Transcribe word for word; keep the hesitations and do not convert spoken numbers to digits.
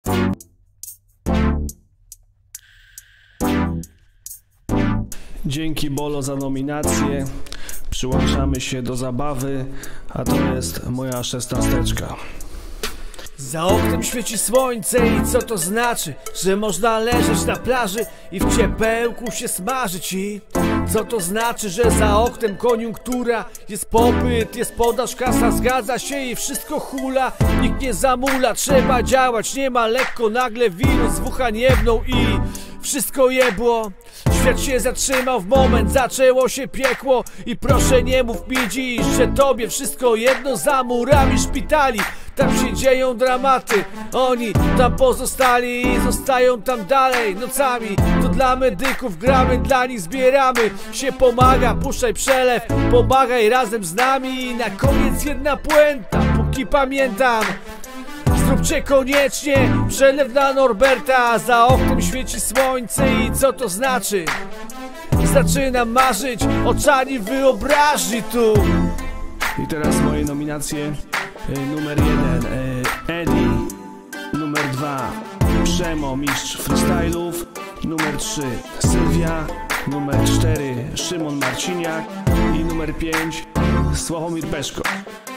Dzięki Bolo za nominację. Przyłączamy się do zabawy, a to jest moja szesnasteczka. Za oknem świeci słońce i co to znaczy? Że można leżeć na plaży i w ciepełku się smażyć. I co to znaczy? Że za oknem koniunktura, jest popyt, jest podaż, kasa zgadza się i wszystko hula. Nikt nie zamula, trzeba działać, nie ma lekko. Nagle wirus w ucha niebnął i wszystko jebło. Świat się zatrzymał w moment, zaczęło się piekło. I proszę nie mów mi dziś, że tobie wszystko jedno. Za murami szpitali tam się dzieją dramaty. Oni tam pozostali i zostają tam dalej nocami. To dla medyków gramy, dla nich zbieramy. Się pomaga, puszczaj przelew, pomagaj razem z nami. I na koniec jedna puenta, póki pamiętam. Zróbcie koniecznie przelew na Norberta. Za oknem świeci słońce i co to znaczy? Zaczynam marzyć o czarni wyobraźni tu. I teraz moje nominacje. Numer jeden Eddie. Numer dwa Przemo, mistrz freestylów. Numer trzy Sylwia. Numer cztery Szymon Marciniak. I numer pięć Sławomir Peszko.